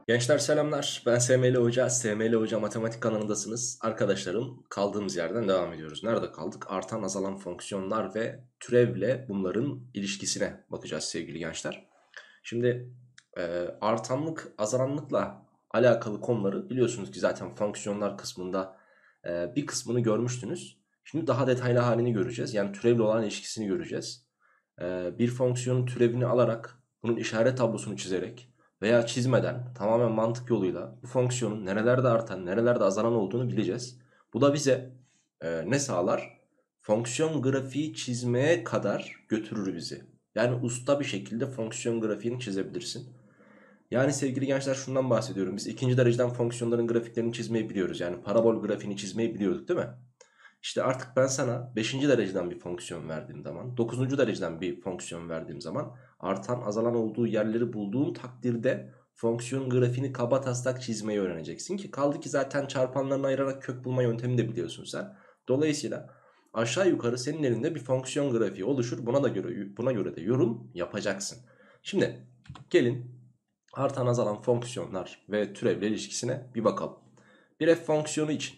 Gençler selamlar. Ben SML Hoca. SML Hoca Matematik kanalındasınız. Arkadaşlarım kaldığımız yerden devam ediyoruz. Nerede kaldık? Artan azalan fonksiyonlar ve türevle bunların ilişkisine bakacağız sevgili gençler. Şimdi artanlık azalanlıkla alakalı konuları biliyorsunuz ki zaten fonksiyonlar kısmında bir kısmını görmüştünüz. Şimdi daha detaylı halini göreceğiz. Yani türevle olan ilişkisini göreceğiz. Bir fonksiyonun türevini alarak bunun işaret tablosunu çizerek veya çizmeden tamamen mantık yoluyla bu fonksiyonun nerelerde artan nerelerde azalan olduğunu bileceğiz. Bu da bize ne sağlar? Fonksiyon grafiği çizmeye kadar götürür bizi. Yani usta bir şekilde fonksiyon grafiğini çizebilirsin. Yani sevgili gençler şundan bahsediyorum. Biz ikinci dereceden fonksiyonların grafiklerini çizmeyi biliyoruz. Yani parabol grafiğini çizmeyi biliyorduk değil mi? İşte artık ben sana beşinci dereceden bir fonksiyon verdiğim zaman, dokuzuncu dereceden bir fonksiyon verdiğim zaman artan azalan olduğu yerleri bulduğun takdirde fonksiyon grafiğini kabataslak çizmeyi öğreneceksin ki kaldı ki zaten çarpanlarını ayırarak kök bulma yöntemini de biliyorsun sen. Dolayısıyla aşağı yukarı senin elinde bir fonksiyon grafiği oluşur. Buna göre de yorum yapacaksın. Şimdi gelin artan azalan fonksiyonlar ve türevle ilişkisine bir bakalım. Bir f fonksiyonu için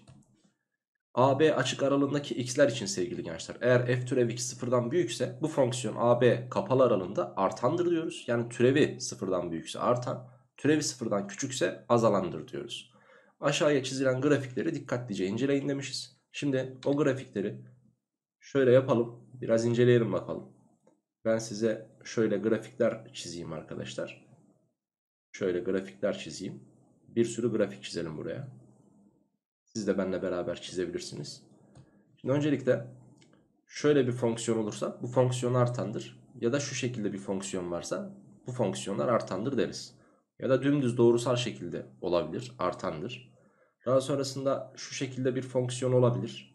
AB açık aralığındaki x'ler için sevgili gençler, eğer f türev x sıfırdan büyükse bu fonksiyon AB kapalı aralığında artandır diyoruz. Yani türevi sıfırdan büyükse artan, türevi sıfırdan küçükse azalandır diyoruz. Aşağıya çizilen grafikleri dikkatlice inceleyin demişiz. Şimdi o grafikleri şöyle yapalım, biraz inceleyelim bakalım. Ben size şöyle grafikler çizeyim arkadaşlar. Şöyle grafikler çizeyim. Bir sürü grafik çizelim buraya. Siz de benimle beraber çizebilirsiniz. Şimdi öncelikle şöyle bir fonksiyon olursa bu fonksiyon artandır. Ya da şu şekilde bir fonksiyon varsa bu fonksiyonlar artandır deriz. Ya da dümdüz doğrusal şekilde olabilir, artandır. Daha sonrasında şu şekilde bir fonksiyon olabilir.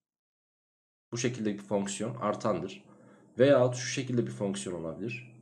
Bu şekilde bir fonksiyon artandır. Veyahut şu şekilde bir fonksiyon olabilir.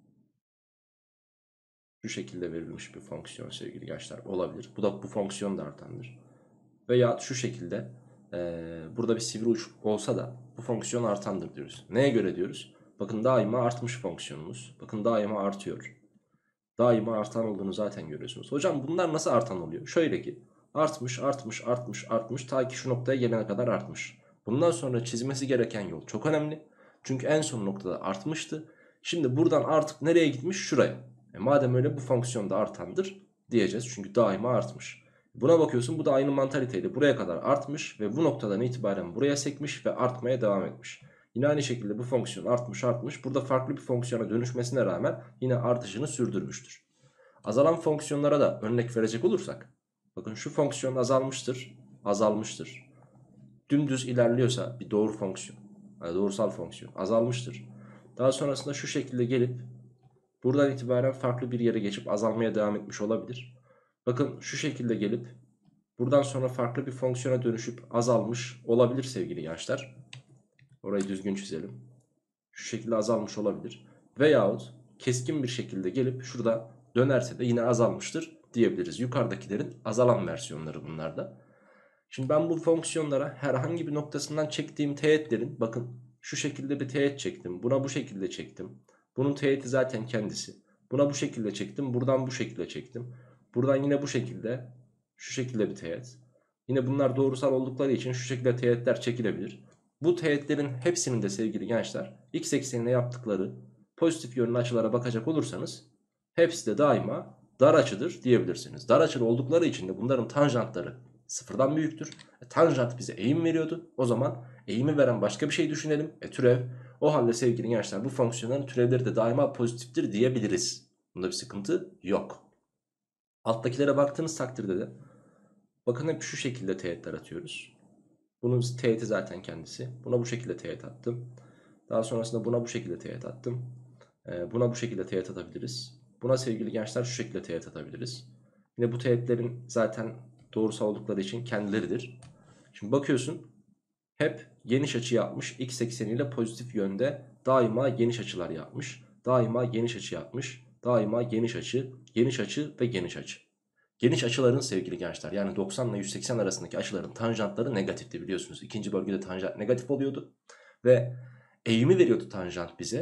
Şu şekilde verilmiş bir fonksiyon sevgili gençler olabilir. Bu fonksiyon da artandır. Veya şu şekilde burada bir sivri uç olsa da bu fonksiyon artandır diyoruz. Neye göre diyoruz? Bakın daima artmış fonksiyonumuz. Bakın daima artıyor. Daima artan olduğunu zaten görüyorsunuz. Hocam bunlar nasıl artan oluyor? Şöyle ki artmış artmış artmış artmış ta ki şu noktaya gelene kadar artmış. Bundan sonra çizmesi gereken yol çok önemli. Çünkü en son noktada artmıştı. Şimdi buradan artık nereye gitmiş? Şuraya. Madem öyle bu fonksiyon da artandır diyeceğiz. Çünkü daima artmış. Buna bakıyorsun, bu da aynı mantaliteyle buraya kadar artmış ve bu noktadan itibaren buraya sekmiş ve artmaya devam etmiş. Yine aynı şekilde bu fonksiyon artmış artmış. Burada farklı bir fonksiyona dönüşmesine rağmen yine artışını sürdürmüştür. Azalan fonksiyonlara da örnek verecek olursak. Bakın şu fonksiyon azalmıştır, azalmıştır. Dümdüz ilerliyorsa bir doğru fonksiyon, yani doğrusal fonksiyon azalmıştır. Daha sonrasında şu şekilde gelip buradan itibaren farklı bir yere geçip azalmaya devam etmiş olabilir. Bakın şu şekilde gelip buradan sonra farklı bir fonksiyona dönüşüp azalmış olabilir sevgili gençler. Orayı düzgün çizelim. Şu şekilde azalmış olabilir. Veyahut keskin bir şekilde gelip şurada dönerse de yine azalmıştır diyebiliriz. Yukarıdakilerin azalan versiyonları bunlar da. Şimdi ben bu fonksiyonlara herhangi bir noktasından çektiğim teğetlerin, bakın şu şekilde bir teğet çektim. Buna bu şekilde çektim. Bunun teğeti zaten kendisi. Buna bu şekilde çektim. Buradan bu şekilde çektim. Buradan yine bu şekilde, şu şekilde bir teğet. Yine bunlar doğrusal oldukları için şu şekilde teğetler çekilebilir. Bu teğetlerin hepsinin de sevgili gençler x eksenine yaptıkları pozitif yönlü açılara bakacak olursanız hepsi de daima dar açıdır diyebilirsiniz. Dar açılı oldukları için de bunların tanjantları sıfırdan büyüktür. Tanjant bize eğim veriyordu. O zaman eğimi veren başka bir şey düşünelim. Türev. O halde sevgili gençler bu fonksiyonların türevleri de daima pozitiftir diyebiliriz. Bunda bir sıkıntı yok. Alttakilere baktığınız takdirde de bakın hep şu şekilde teğetler atıyoruz. Bunun teğeti zaten kendisi. Buna bu şekilde teğet attım. Daha sonrasında buna bu şekilde teğet attım. Buna bu şekilde teğet atabiliriz. Buna sevgili gençler şu şekilde teğet atabiliriz. Yine bu teğetlerin zaten doğrusal oldukları için kendileridir. Şimdi bakıyorsun hep geniş açı yapmış. X ekseniyle pozitif yönde daima geniş açılar yapmış. Daima geniş açı yapmış. Daima geniş açı, geniş açı ve geniş açı. Geniş açıların sevgili gençler, yani 90 ile 180 arasındaki açıların tanjantları negatifti biliyorsunuz. İkinci bölgede tanjant negatif oluyordu. Ve eğimi veriyordu tanjant bize.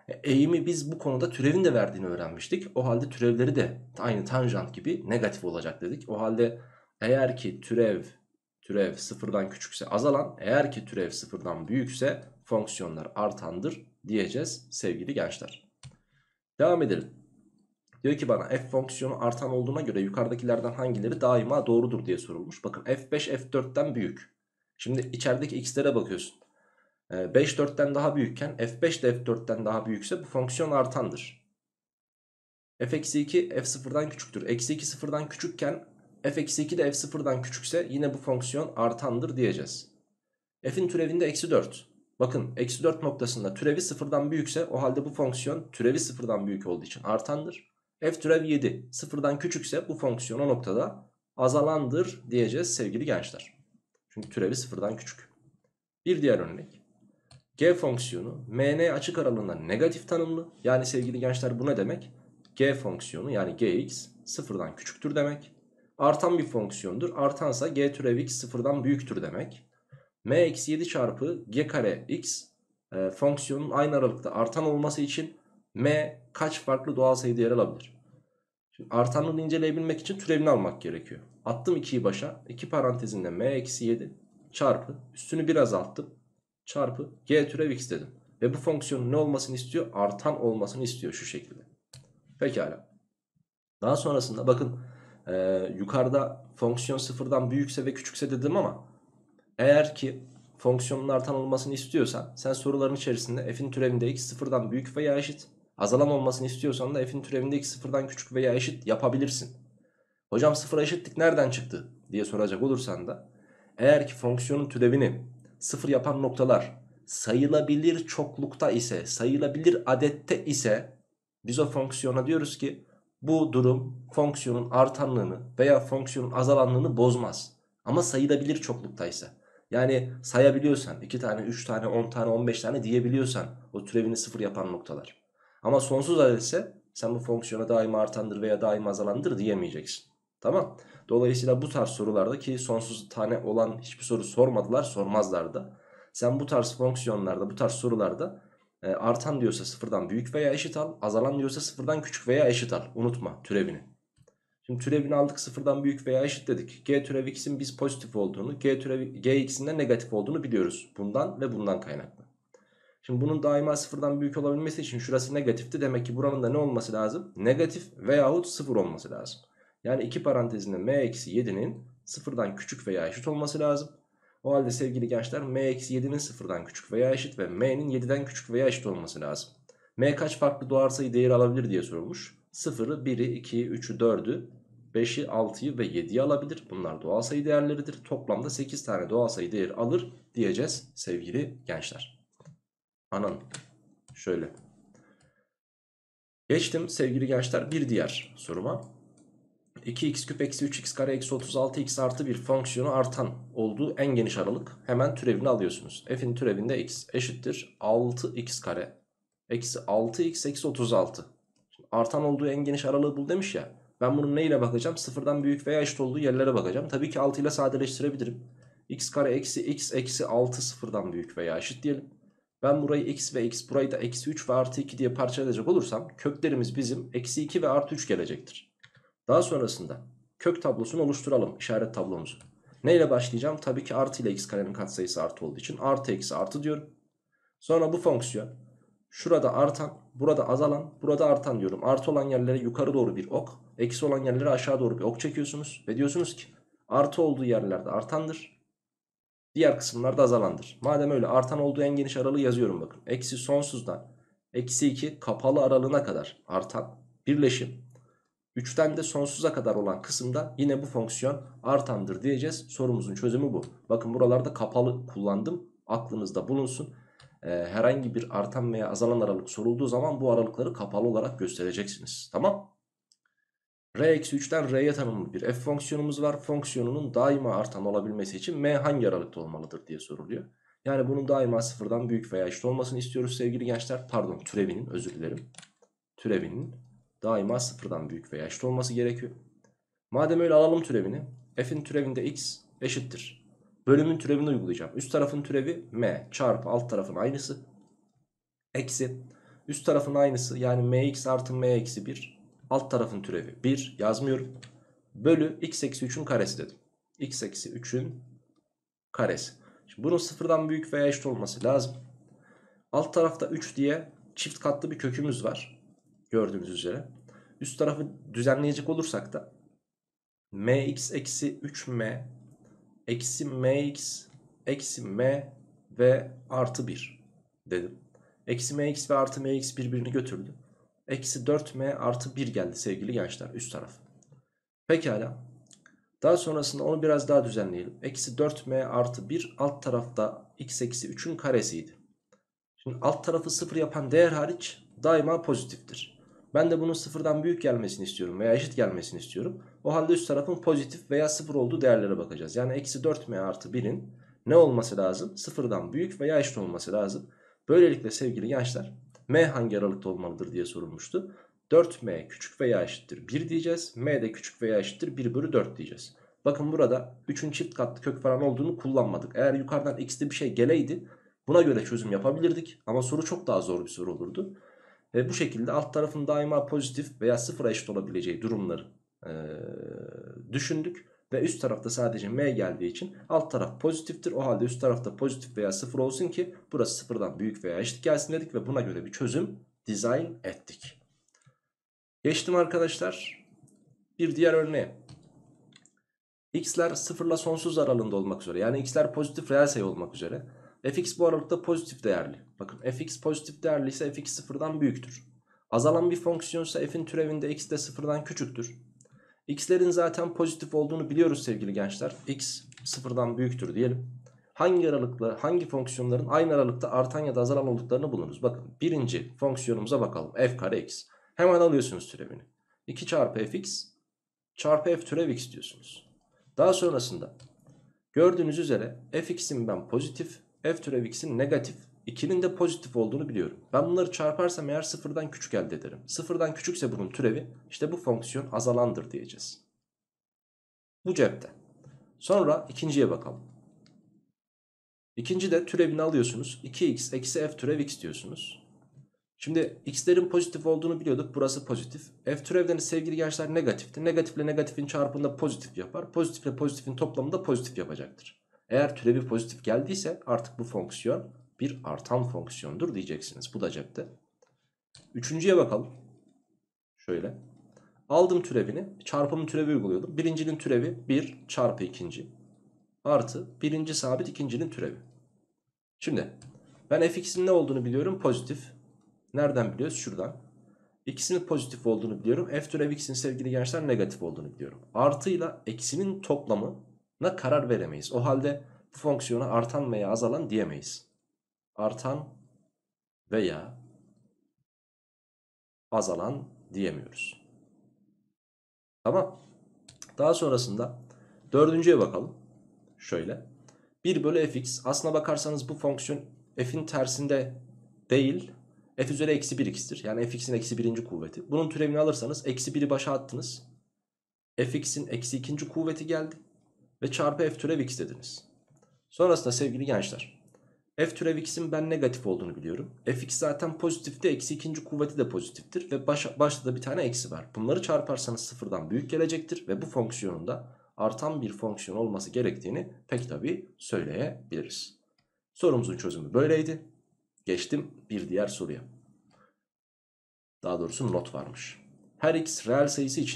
Eğimi biz bu konuda türevin de verdiğini öğrenmiştik. O halde türevleri de aynı tanjant gibi negatif olacak dedik. O halde eğer ki türev sıfırdan küçükse azalan, eğer ki türev sıfırdan büyükse fonksiyonlar artandır diyeceğiz sevgili gençler. Devam edelim. Diyor ki bana f fonksiyonu artan olduğuna göre yukarıdakilerden hangileri daima doğrudur diye sorulmuş. Bakın f5 f4'ten büyük. Şimdi içerideki x'lere bakıyorsun. 5 4'ten daha büyükken f5 de f4'ten daha büyükse bu fonksiyon artandır. f-2 f0'dan küçüktür. Eksi 2 sıfırdan küçükken f-2 de f0'dan küçükse yine bu fonksiyon artandır diyeceğiz. F'in türevinde eksi 4. Bakın eksi 4 noktasında türevi sıfırdan büyükse o halde bu fonksiyon türevi sıfırdan büyük olduğu için artandır. F türev 7 sıfırdan küçükse bu fonksiyon o noktada azalandır diyeceğiz sevgili gençler. Çünkü türevi sıfırdan küçük. Bir diğer örnek. G fonksiyonu mn açık aralığında negatif tanımlı. Yani sevgili gençler bu ne demek? G fonksiyonu yani gx sıfırdan küçüktür demek. Artan bir fonksiyondur. Artansa g türev x sıfırdan büyüktür demek. m-7 çarpı g kare x fonksiyonun aynı aralıkta artan olması için m kaç farklı doğal sayı değer alabilir? Şimdi artanlığını inceleyebilmek için türevini almak gerekiyor. Attım 2'yi başa. 2 parantezinde m-7 çarpı üstünü bir azalttım. Çarpı g türev x dedim. Ve bu fonksiyonun ne olmasını istiyor? Artan olmasını istiyor şu şekilde. Pekala. Daha sonrasında bakın yukarıda fonksiyon sıfırdan büyükse ve küçükse dedim ama eğer ki fonksiyonun artan olmasını istiyorsan sen soruların içerisinde f'in türevinde x sıfırdan büyük veya eşit, azalan olmasını istiyorsan da f'in türevinde x sıfırdan küçük veya eşit yapabilirsin. Hocam sıfıra eşitlik nereden çıktı diye soracak olursan da eğer ki fonksiyonun türevini sıfır yapan noktalar sayılabilir çoklukta ise, sayılabilir adette ise biz o fonksiyona diyoruz ki bu durum fonksiyonun artanlığını veya fonksiyonun azalanlığını bozmaz. Ama sayılabilir çokluktaysa, yani sayabiliyorsan 2 tane, 3 tane, 10 tane, 15 tane diyebiliyorsan o türevini sıfır yapan noktalar. Ama sonsuz adetse sen bu fonksiyona daima artandır veya daima azalandır diyemeyeceksin. Tamam. Dolayısıyla bu tarz sorularda, ki sonsuz tane olan hiçbir soru sormadılar, sormazlar da. Sen bu tarz fonksiyonlarda, bu tarz sorularda artan diyorsa sıfırdan büyük veya eşit al, azalan diyorsa sıfırdan küçük veya eşit al. Unutma türevini. Şimdi türevini aldık, sıfırdan büyük veya eşit dedik. G türev x'in biz pozitif olduğunu, G türev gx'in de negatif olduğunu biliyoruz. Bundan ve bundan kaynaklı. Şimdi bunun daima sıfırdan büyük olabilmesi için şurası negatifti. Demek ki buranın da ne olması lazım? Negatif veyahut sıfır olması lazım. Yani iki parantezinde m-7'nin sıfırdan küçük veya eşit olması lazım. O halde sevgili gençler m-7'nin sıfırdan küçük veya eşit ve m'nin 7'den küçük veya eşit olması lazım. M kaç farklı doğal sayı değeri alabilir diye sorulmuş. 0'ı, 1'i, 2'yi, 3'ü, 4'ü, 5'i, 6'yı ve 7'yi alabilir. Bunlar doğal sayı değerleridir. Toplamda 8 tane doğal sayı değeri alır diyeceğiz sevgili gençler. Anan şöyle. Geçtim sevgili gençler bir diğer soruma. 2x küp eksi 3x kare eksi 36x artı bir fonksiyonu artan olduğu en geniş aralık. Hemen türevini alıyorsunuz. F'in türevinde x eşittir 6x kare eksi 6x eksi 36. Şimdi artan olduğu en geniş aralığı bul demiş ya. Ben bunun neyle bakacağım? Sıfırdan büyük veya eşit olduğu yerlere bakacağım. Tabii ki 6 ile sadeleştirebilirim. X kare eksi x eksi 6 sıfırdan büyük veya eşit diyelim. Ben burayı x ve x, burayı da eksi 3 ve artı 2 diye parçalayacak olursam köklerimiz bizim eksi 2 ve artı 3 gelecektir. Daha sonrasında kök tablosunu oluşturalım, işaret tablomuzu. Neyle başlayacağım? Tabii ki artı ile x karenin katsayısı artı olduğu için artı eksi artı diyorum. Sonra bu fonksiyon şurada artan, burada azalan, burada artan diyorum. Artı olan yerlere yukarı doğru bir ok, eksi olan yerlere aşağı doğru bir ok çekiyorsunuz. Ve diyorsunuz ki artı olduğu yerlerde artandır, diğer kısımlarda azalandır. Madem öyle artan olduğu en geniş aralığı yazıyorum bakın. Eksi sonsuzdan eksi 2 kapalı aralığına kadar artan birleşim. 3'ten de sonsuza kadar olan kısımda yine bu fonksiyon artandır diyeceğiz. Sorumuzun çözümü bu. Bakın buralarda kapalı kullandım. Aklınızda bulunsun. Herhangi bir artan veya azalan aralık sorulduğu zaman bu aralıkları kapalı olarak göstereceksiniz. Tamam. R-3'ten R'ye tanımlı bir f fonksiyonumuz var. Fonksiyonunun daima artan olabilmesi için m hangi aralıkta olmalıdır diye soruluyor. Yani bunun daima sıfırdan büyük veya eşit olmasını istiyoruz sevgili gençler. Pardon, türevinin, özür dilerim. Türevinin daima sıfırdan büyük veya eşit olması gerekiyor. Madem öyle alalım türevini. F'in türevinde x eşittir. Bölümün türevini uygulayacağım. Üst tarafın türevi m çarpı alt tarafın aynısı. Eksi Üst tarafın aynısı, yani mx artı m eksi 1. Alt tarafın türevi 1 yazmıyorum. Bölü x eksi 3'ün karesi dedim. X eksi 3'ün karesi. Şimdi bunun sıfırdan büyük veya eşit olması lazım. Alt tarafta 3 diye çift katlı bir kökümüz var. Gördüğünüz üzere. Üst tarafı düzenleyecek olursak da mx eksi 3m eksi mx eksi m ve artı 1 dedim. Eksi mx ve artı mx birbirini götürdü. Eksi 4m artı 1 geldi sevgili gençler üst taraf. Pekala. Daha sonrasında onu biraz daha düzenleyelim. Eksi 4m artı 1 alt tarafta x eksi 3'ün karesiydi. Şimdi alt tarafı 0 yapan değer hariç daima pozitiftir. Ben de bunun sıfırdan büyük gelmesini istiyorum veya eşit gelmesini istiyorum. O halde üst tarafın pozitif veya 0 olduğu değerlere bakacağız. Yani eksi 4m artı 1'in ne olması lazım? Sıfırdan büyük veya eşit olması lazım. Böylelikle sevgili gençler, m hangi aralıkta olmalıdır diye sorulmuştu. 4m küçük veya eşittir 1 diyeceğiz. M de küçük veya eşittir 1 bölü 4 diyeceğiz. Bakın burada 3'ün çift katlı kök falan olduğunu kullanmadık. Eğer yukarıdan x'li bir şey geleydi buna göre çözüm yapabilirdik. Ama soru çok daha zor bir soru olurdu. Ve bu şekilde alt tarafın daima pozitif veya sıfıra eşit olabileceği durumları düşündük. Ve üst tarafta sadece m geldiği için alt taraf pozitiftir. O halde üst tarafta pozitif veya sıfır olsun ki burası sıfırdan büyük veya eşit gelsin dedik. Ve buna göre bir çözüm dizayn ettik. Geçtim arkadaşlar bir diğer örneğe. X'ler sıfırla sonsuz aralığında olmak üzere, yani x'ler pozitif reel sayı olmak üzere fx bu aralıkta pozitif değerli. Bakın fx pozitif değerli ise fx sıfırdan büyüktür. Azalan bir fonksiyonsa f'in türevinde x de sıfırdan küçüktür. X'lerin zaten pozitif olduğunu biliyoruz sevgili gençler. X sıfırdan büyüktür diyelim. Hangi aralıkla hangi fonksiyonların aynı aralıkta artan ya da azalan olduklarını bulunuz. Bakın birinci fonksiyonumuza bakalım. F kare x. Hemen alıyorsunuz türevini. 2 çarpı fx çarpı f türev x diyorsunuz. Daha sonrasında gördüğünüz üzere fx'in ben pozitif, f türev x'in negatif, 2'nin de pozitif olduğunu biliyorum. Ben bunları çarparsam eğer sıfırdan küçük elde ederim. Sıfırdan küçükse bunun türevi, işte bu fonksiyon azalandır diyeceğiz. Bu cepte. Sonra ikinciye bakalım. İkinci de türevini alıyorsunuz. 2x eksi f türev x diyorsunuz. Şimdi x'lerin pozitif olduğunu biliyorduk. Burası pozitif. F türevden sevgili gençler negatifti. Negatifle negatifin çarpımında pozitif yapar. Pozitifle pozitifin toplamında pozitif yapacaktır. Eğer türevi pozitif geldiyse artık bu fonksiyon bir artan fonksiyondur diyeceksiniz. Bu da cepte. Üçüncüye bakalım. Şöyle. Aldım türevini. Çarpımın türevi uyguluyordum. Birincinin türevi 1 çarpı ikinci. Artı birinci sabit ikincinin türevi. Şimdi ben fx'in ne olduğunu biliyorum. Pozitif. Nereden biliyoruz? Şuradan. İkisinin pozitif olduğunu biliyorum. F türev x'in sevgili gençler negatif olduğunu biliyorum. Artıyla eksinin toplamına karar veremeyiz. O halde bu fonksiyona artan veya azalan diyemeyiz. Artan veya azalan diyemiyoruz. Tamam. Daha sonrasında dördüncüye bakalım. Şöyle. 1 bölü fx. Aslına bakarsanız bu fonksiyon f'in tersinde değil, f üzeri eksi 1x'tir. Yani fx'in eksi birinci kuvveti. Bunun türevini alırsanız eksi 1'i başa attınız. Fx'in eksi ikinci kuvveti geldi. Ve çarpı f türev x dediniz. Sonrasında sevgili gençler, f türev x'in ben negatif olduğunu biliyorum. Fx zaten pozitifti. Eksi ikinci kuvveti de pozitiftir. Ve başta da bir tane eksi var. Bunları çarparsanız sıfırdan büyük gelecektir. Ve bu fonksiyonun da artan bir fonksiyon olması gerektiğini pek tabii söyleyebiliriz. Sorumuzun çözümü böyleydi. Geçtim bir diğer soruya. Daha doğrusu not varmış. Her x reel sayısı için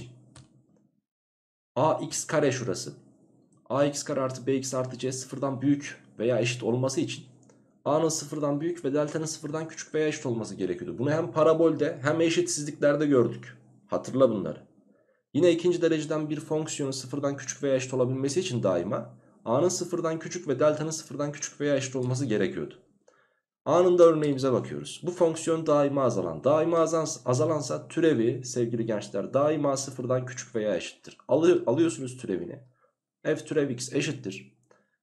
ax kare şurası. Ax kare artı bx artı c sıfırdan büyük veya eşit olması için a'nın sıfırdan büyük ve delta'nın sıfırdan küçük veya eşit olması gerekiyordu. Bunu hem parabolde hem eşitsizliklerde gördük. Hatırla bunları. Yine ikinci dereceden bir fonksiyonun sıfırdan küçük veya eşit olabilmesi için daima a'nın sıfırdan küçük ve delta'nın sıfırdan küçük veya eşit olması gerekiyordu. A'nın da örneğimize bakıyoruz. Bu fonksiyon daima azalan. Daima azalansa türevi sevgili gençler daima sıfırdan küçük veya eşittir. Alıyorsunuz türevini. F türev x eşittir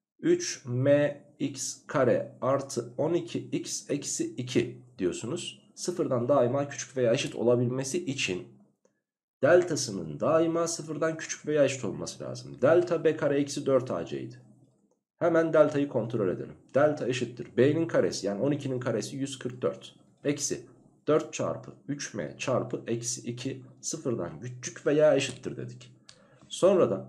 3mx kare artı 12x eksi 2 diyorsunuz. Sıfırdan daima küçük veya eşit olabilmesi için deltasının daima sıfırdan küçük veya eşit olması lazım. Delta b kare eksi 4ac idi. Hemen deltayı kontrol edelim. Delta eşittir b'nin karesi, yani 12'nin karesi 144. Eksi 4 çarpı 3m çarpı eksi 2 sıfırdan küçük veya eşittir dedik. Sonra da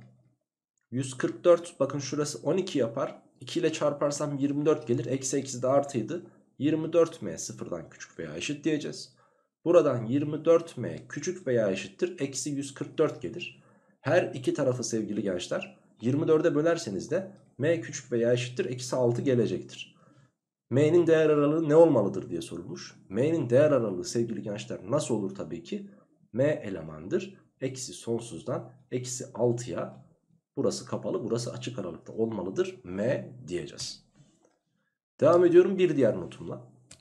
144, bakın şurası 12 yapar. 2 ile çarparsam 24 gelir. Eksi eksi de artıydı. 24m sıfırdan küçük veya eşit diyeceğiz. Buradan 24m küçük veya eşittir eksi 144 gelir. Her iki tarafı sevgili gençler 24'e bölerseniz de m küçük veya eşittir eksi 6 gelecektir. M'nin değer aralığı ne olmalıdır diye sorulmuş. M'nin değer aralığı sevgili gençler nasıl olur tabii ki? M elemandır. Eksi sonsuzdan eksi 6'ya, burası kapalı burası açık aralıkta olmalıdır. M diyeceğiz. Devam ediyorum bir diğer notumla.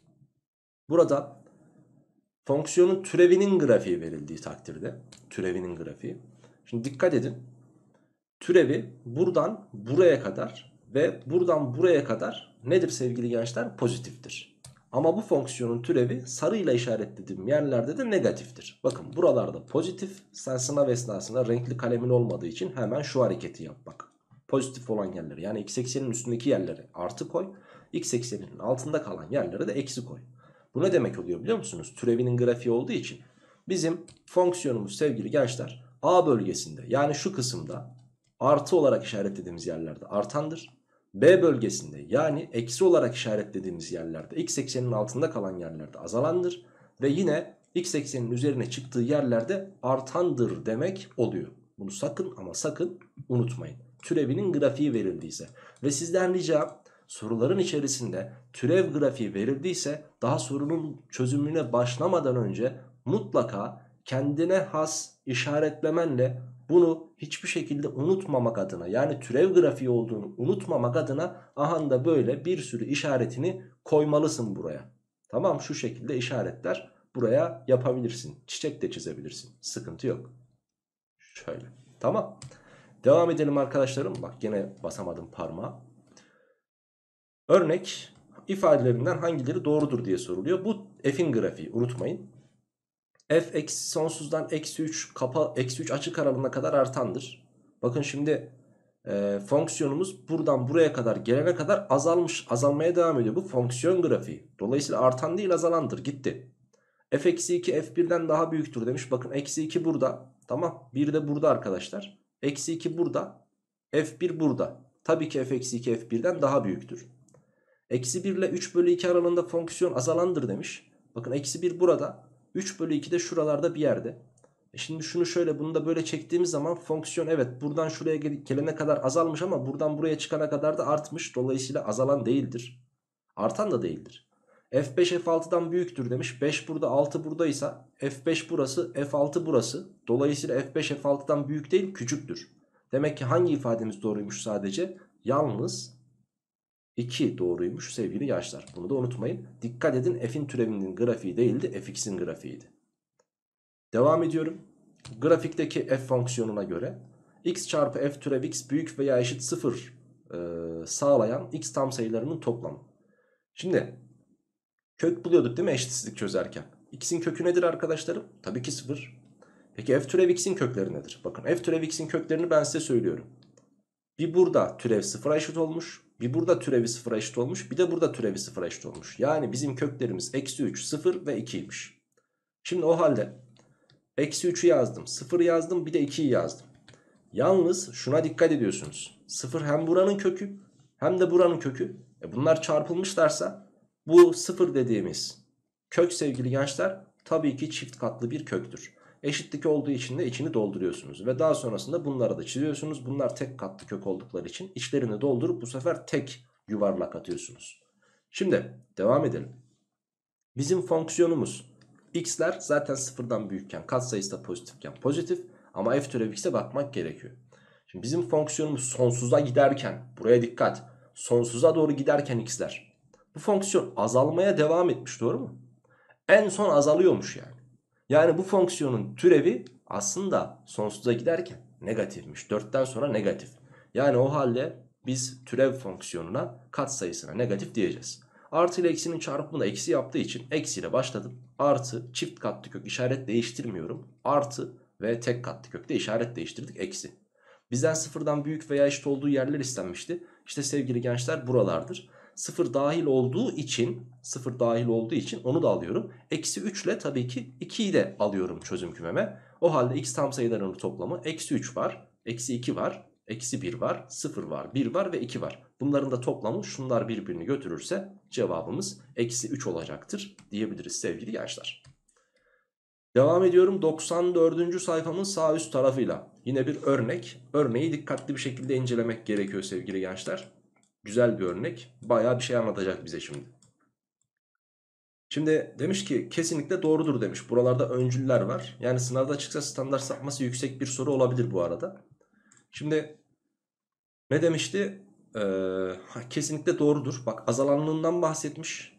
Burada fonksiyonun türevinin grafiği verildiği takdirde, türevinin grafiği. Şimdi dikkat edin. Türevi buradan buraya kadar ve buradan buraya kadar nedir sevgili gençler? Pozitiftir. Ama bu fonksiyonun türevi sarıyla işaretlediğim yerlerde de negatiftir. Bakın buralarda pozitif. Sen sınav esnasında renkli kalemin olmadığı için hemen şu hareketi yap bak. Pozitif olan yerleri, yani x eksenin üstündeki yerlere artı koy. X ekseninin altında kalan yerlere de eksi koy. Bu ne demek oluyor biliyor musunuz? Türevinin grafiği olduğu için bizim fonksiyonumuz sevgili gençler A bölgesinde, yani şu kısımda artı olarak işaretlediğimiz yerlerde artandır. B bölgesinde, yani eksi olarak işaretlediğimiz yerlerde, x ekseninin altında kalan yerlerde azalandır. Ve yine x ekseninin üzerine çıktığı yerlerde artandır demek oluyor. Bunu sakın ama sakın unutmayın. Türevinin grafiği verildiyse ve sizden ricam, soruların içerisinde türev grafiği verildiyse daha sorunun çözümüne başlamadan önce mutlaka kendine has işaretlemenle bunu hiçbir şekilde unutmamak adına, yani türev grafiği olduğunu unutmamak adına ahanda böyle bir sürü işaretini koymalısın buraya. Tamam, şu şekilde işaretler buraya yapabilirsin. Çiçek de çizebilirsin. Sıkıntı yok. Şöyle. Tamam. Devam edelim arkadaşlarım. Bak gene basamadım parmağı. Örnek ifadelerinden hangileri doğrudur diye soruluyor. Bu f'in grafiği, unutmayın. F eksi sonsuzdan eksi 3 eksi 3 açık aralığına kadar artandır. Bakın şimdi fonksiyonumuz buradan buraya kadar gelene kadar azalmaya devam ediyor. Bu fonksiyon grafiği. Dolayısıyla artan değil azalandır, gitti. F eksi 2 f1'den daha büyüktür demiş. Bakın eksi 2 burada. Tamam, 1 de burada arkadaşlar. Eksi 2 burada. F1 burada. Tabii ki f eksi 2 f1'den daha büyüktür. Eksi 1 ile 3 bölü 2 aralığında fonksiyon azalandır demiş. Bakın eksi 1 burada. 3 bölü 2 de şuralarda bir yerde. Şimdi şunu şöyle, bunu da böyle çektiğimiz zaman fonksiyon evet buradan şuraya gelene kadar azalmış ama buradan buraya çıkana kadar da artmış. Dolayısıyla azalan değildir. Artan da değildir. F5 F6'dan büyüktür demiş. 5 burada, 6 buradaysa F5 burası, F6 burası. Dolayısıyla F5 F6'dan büyük değil, küçüktür. Demek ki hangi ifademiz doğruymuş sadece? Yalnız 2 doğruymuş sevgili gençler. Bunu da unutmayın. Dikkat edin, f'in türevinin grafiği değildi, fx'in grafiğiydi. Devam ediyorum. Grafikteki f fonksiyonuna göre x çarpı f türev x büyük veya eşit 0 sağlayan x tam sayılarının toplamı. Şimdi kök buluyorduk değil mi eşitsizlik çözerken? X'in kökü nedir arkadaşlarım? Tabii ki 0. Peki f türev x'in kökleri nedir? Bakın f türev x'in köklerini ben size söylüyorum. Bir burada türev 0'a eşit olmuş. Bir burada türevi 0'a eşit olmuş. Bir de burada türevi 0'a eşit olmuş. Yani bizim köklerimiz eksi 3, 0 ve 2'ymiş. Şimdi o halde eksi 3'ü yazdım, 0'ı yazdım, bir de 2'yi yazdım. Yalnız şuna dikkat ediyorsunuz. 0 hem buranın kökü hem de buranın kökü. Bunlar çarpılmışlarsa bu 0 dediğimiz kök sevgili gençler tabii ki çift katlı bir köktür. Eşitlik olduğu için de içini dolduruyorsunuz. Ve daha sonrasında bunları da çiziyorsunuz. Bunlar tek katlı kök oldukları için içlerini doldurup bu sefer tek yuvarlak atıyorsunuz. Şimdi devam edelim. Bizim fonksiyonumuz x'ler zaten sıfırdan büyükken, katsayısı da pozitifken pozitif. Ama f türev x'e bakmak gerekiyor. Şimdi bizim fonksiyonumuz sonsuza giderken, buraya dikkat, sonsuza doğru giderken x'ler, bu fonksiyon azalmaya devam etmiş, doğru mu? En son azalıyormuş yani. Yani bu fonksiyonun türevi aslında sonsuza giderken negatifmiş. 4'ten sonra negatif. Yani o halde biz türev fonksiyonuna katsayısına negatif diyeceğiz. Artı ile eksinin çarpımını eksi yaptığı için eksiyle başladım. Artı, çift katlı kök işaret değiştirmiyorum. Artı ve tek katlı kökte işaret değiştirdik, eksi. Bizden sıfırdan büyük veya eşit olduğu yerler istenmişti. İşte sevgili gençler buralardır. Sıfır dahil olduğu için onu da alıyorum. Eksi 3 ile tabii ki 2'yi de alıyorum çözüm kümeme. O halde x tam sayılarının toplamı eksi 3 var, eksi 2 var, eksi 1 var, 0 var, 1 var ve 2 var. Bunların da toplamı şunlar birbirini götürürse cevabımız eksi 3 olacaktır diyebiliriz sevgili gençler. Devam ediyorum 94. sayfamın sağ üst tarafıyla. Yine bir örnek. Örneği dikkatli bir şekilde incelemek gerekiyor sevgili gençler. Güzel bir örnek. Bayağı bir şey anlatacak bize şimdi. Şimdi demiş ki kesinlikle doğrudur demiş. Buralarda öncüller var. Yani sınavda çıksa standart sapması yüksek bir soru olabilir bu arada. Şimdi ne demişti? Kesinlikle doğrudur. Bak azalanlığından bahsetmiş.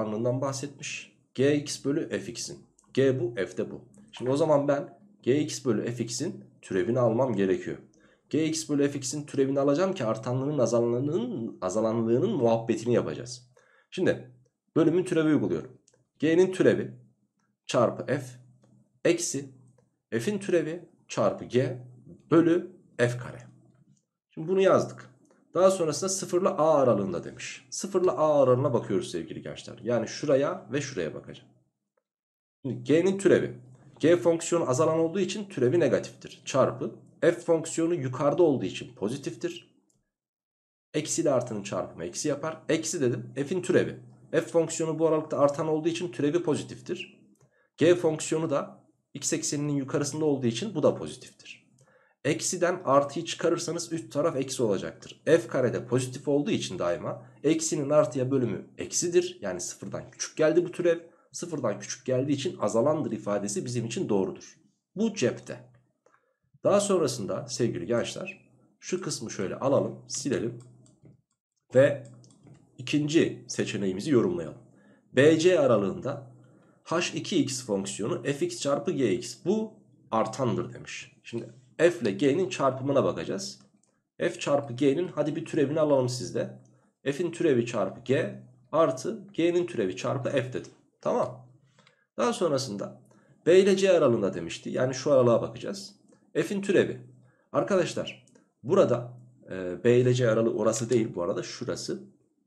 Gx bölü fx'in. G bu, f de bu. Şimdi o zaman ben gx bölü fx'in türevini almam gerekiyor. Gx bölü fx'in türevini alacağım ki artanlığının azalanlığının muhabbetini yapacağız. Şimdi bölümün türevi uyguluyorum. G'nin türevi çarpı f eksi f'in türevi çarpı g bölü f kare. Şimdi bunu yazdık. Daha sonrasında 0 ile a aralığında demiş. 0 ile a aralığına bakıyoruz sevgili gençler. Yani şuraya ve şuraya bakacağım. Şimdi g'nin türevi. G fonksiyonu azalan olduğu için türevi negatiftir. Çarpı f fonksiyonu yukarıda olduğu için pozitiftir. Eksi ile artının çarpımı eksi yapar. Eksi dedim f'in türevi. F fonksiyonu bu aralıkta artan olduğu için türevi pozitiftir. G fonksiyonu da x ekseninin yukarısında olduğu için bu da pozitiftir. Eksiden artıyı çıkarırsanız üst taraf eksi olacaktır. F karede pozitif olduğu için daima eksinin artıya bölümü eksidir. Yani sıfırdan küçük geldi bu türev. Sıfırdan küçük geldiği için azalandır ifadesi bizim için doğrudur. Bu cepte. Daha sonrasında sevgili gençler şu kısmı şöyle alalım, silelim ve ikinci seçeneğimizi yorumlayalım. BC aralığında h2x fonksiyonu fx çarpı gx bu artandır demiş. Şimdi f ile g'nin çarpımına bakacağız. F çarpı g'nin hadi bir türevini alalım sizde. F'in türevi çarpı g artı g'nin türevi çarpı f dedim. Tamam. Daha sonrasında b ile c aralığında demişti. Yani şu aralığa bakacağız. F'in türevi. Arkadaşlar burada b ile c aralığı orası değil bu arada şurası.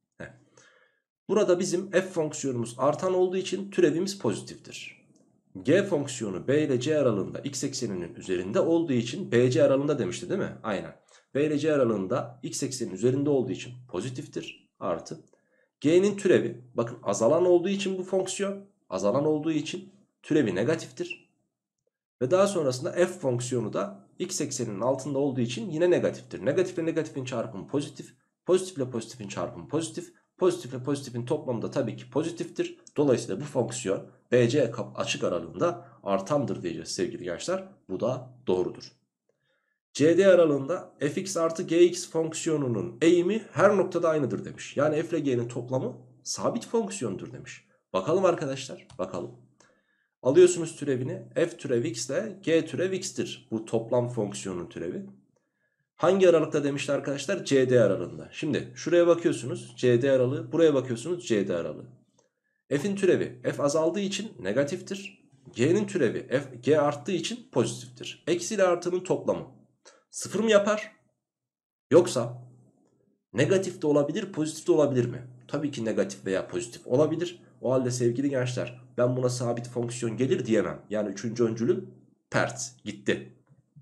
Burada bizim f fonksiyonumuz artan olduğu için türevimiz pozitiftir. G fonksiyonu b ile c aralığında x ekseninin üzerinde olduğu için bc aralığında demişti değil mi? Aynen. B ile c aralığında x eksenin üzerinde olduğu için pozitiftir. Artı. G'nin türevi bakın azalan olduğu için bu fonksiyon azalan olduğu için türevi negatiftir. Ve daha sonrasında f fonksiyonu da x ekseninin altında olduğu için yine negatiftir. Negatifle negatifin çarpımı pozitif. Pozitifle pozitifin çarpımı pozitif. Pozitifle pozitifin toplamı da tabii ki pozitiftir. Dolayısıyla bu fonksiyon BC açık aralığında artandır diyeceğiz sevgili gençler. Bu da doğrudur. CD aralığında fx artı gx fonksiyonunun eğimi her noktada aynıdır demiş. Yani f ile g'nin toplamı sabit fonksiyondur demiş. Bakalım arkadaşlar, bakalım. Alıyorsunuz türevini, f türev x ile g türev x'tir. Bu toplam fonksiyonun türevi. Hangi aralıkta demişti arkadaşlar? CD aralığında. Şimdi şuraya bakıyorsunuz CD aralığı, buraya bakıyorsunuz CD aralığı. F'in türevi f azaldığı için negatiftir. G'nin türevi g arttığı için pozitiftir. Eksi ile artının toplamı sıfır mı yapar? Yoksa negatif de olabilir, pozitif de olabilir mi? Tabii ki negatif veya pozitif olabilir. O halde sevgili gençler ben buna sabit fonksiyon gelir diyemem. Yani üçüncü öncülüm pert gitti.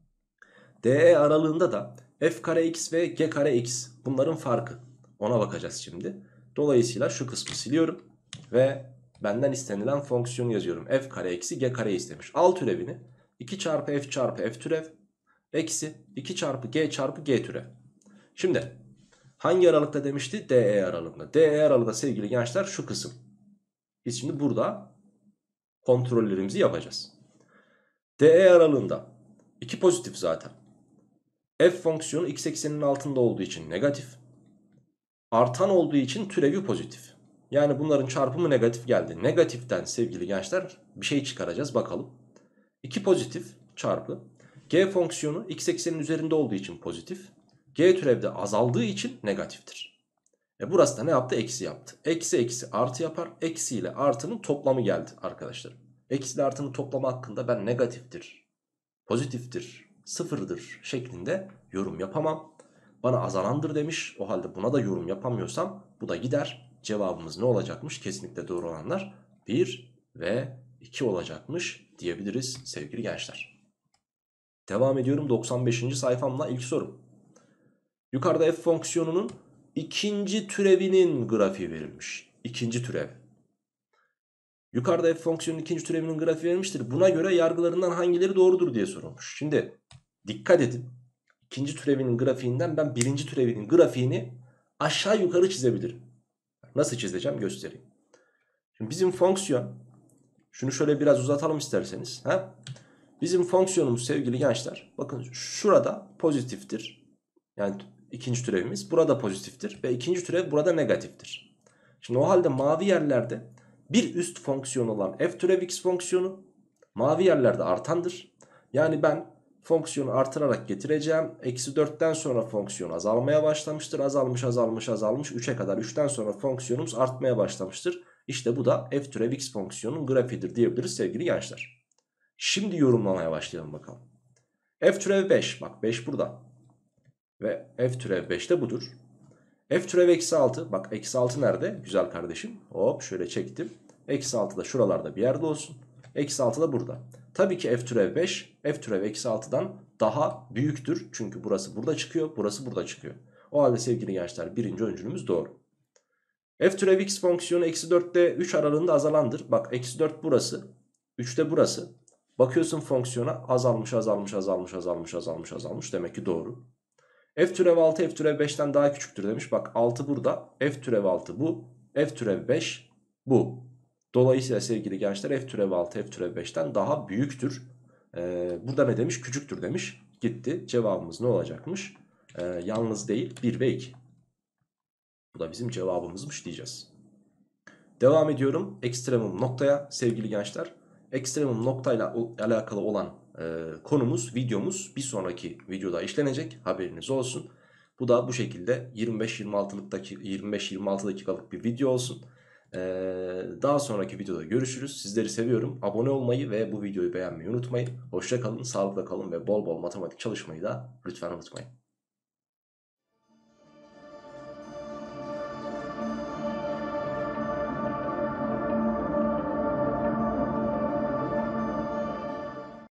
DE aralığında da f kare x ve g kare x bunların farkı. Ona bakacağız şimdi. Dolayısıyla şu kısmı siliyorum ve benden istenilen fonksiyonu yazıyorum. F kare eksi g kare istemiş. Al türevini 2 çarpı f çarpı f türev eksi 2 çarpı g çarpı g türev. Şimdi hangi aralıkta demişti? DE aralığında. DE aralığında sevgili gençler şu kısım. Biz şimdi burada kontrollerimizi yapacağız. DE aralığında 2 pozitif zaten. F fonksiyonu x ekseninin altında olduğu için negatif. Artan olduğu için türevi pozitif. Yani bunların çarpımı negatif geldi. Negatiften sevgili gençler bir şey çıkaracağız bakalım. 2 pozitif çarpı g fonksiyonu x eksenin üzerinde olduğu için pozitif. G türevde azaldığı için negatiftir. Burası da ne yaptı? Eksi yaptı. Eksi eksi artı yapar. Eksi ile artının toplamı geldi arkadaşlar. Eksi ile artının toplamı hakkında ben negatiftir, pozitiftir, sıfırdır şeklinde yorum yapamam. Bana azalandır demiş. O halde buna da yorum yapamıyorsam Bu da gider. Cevabımız ne olacakmış? Kesinlikle doğru olanlar 1 ve 2 olacakmış diyebiliriz sevgili gençler. Devam ediyorum 95. sayfamla ilk sorum. Yukarıda f fonksiyonunun ikinci türevinin grafiği verilmiş. İkinci türev. Yukarıda f fonksiyonunun ikinci türevinin grafiği verilmiştir. Buna göre yargılarından hangileri doğrudur diye sorulmuş. Şimdi dikkat edin. İkinci türevinin grafiğinden ben birinci türevinin grafiğini aşağı yukarı çizebilirim. Nasıl çizeceğim göstereyim. Şimdi bizim fonksiyon, şunu şöyle biraz uzatalım isterseniz. Bizim fonksiyonumuz sevgili gençler, bakın şurada pozitiftir. Yani ikinci türevimiz burada pozitiftir ve ikinci türev burada negatiftir. Şimdi o halde mavi yerlerde bir üst fonksiyon olan f türev x fonksiyonu mavi yerlerde artandır. Yani ben fonksiyonu artırarak getireceğim. Eksi 4'ten sonra fonksiyon azalmaya başlamıştır. Azalmış azalmış azalmış 3'e kadar. 3'ten sonra fonksiyonumuz artmaya başlamıştır. İşte bu da f türev x fonksiyonun grafiğidir diyebiliriz sevgili gençler. Şimdi yorumlamaya başlayalım bakalım. F türev 5, bak 5 burada. Ve f türev 5 de budur. F türev eksi 6, bak eksi 6 nerede? Güzel kardeşim. Hop şöyle çektim. Eksi 6 da şuralarda bir yerde olsun. Eksi 6 da burada. Tabii ki f türev 5, f türev eksi 6'dan daha büyüktür. Çünkü burası burada çıkıyor, burası burada çıkıyor. O halde sevgili gençler birinci öncülümüz doğru. F türev x fonksiyonu eksi 4 ile 3 aralığında azalandır. Bak eksi 4 burası, 3 de burası. Bakıyorsun fonksiyona azalmış azalmış azalmış azalmış azalmış azalmış, demek ki doğru. F türev 6 f türev 5'ten daha küçüktür demiş. Bak 6 burada, f türev 6 bu, f türev 5 bu. Dolayısıyla sevgili gençler f türev 6 f türev 5'ten daha büyüktür. Burada ne demiş? Küçüktür demiş. Gitti. Cevabımız ne olacakmış? Yalnız değil 1 ve 2. Bu da bizim cevabımızmış diyeceğiz. Devam ediyorum ekstremum noktaya sevgili gençler. Ekstremum noktayla alakalı olan konumuz, videomuz bir sonraki videoda işlenecek, haberiniz olsun. Bu da bu şekilde 25-26 dakikalık bir video olsun. Daha sonraki videoda görüşürüz. Sizleri seviyorum. Abone olmayı ve bu videoyu beğenmeyi unutmayın. Hoşça kalın, sağlıkla kalın ve bol bol matematik çalışmayı da lütfen unutmayın.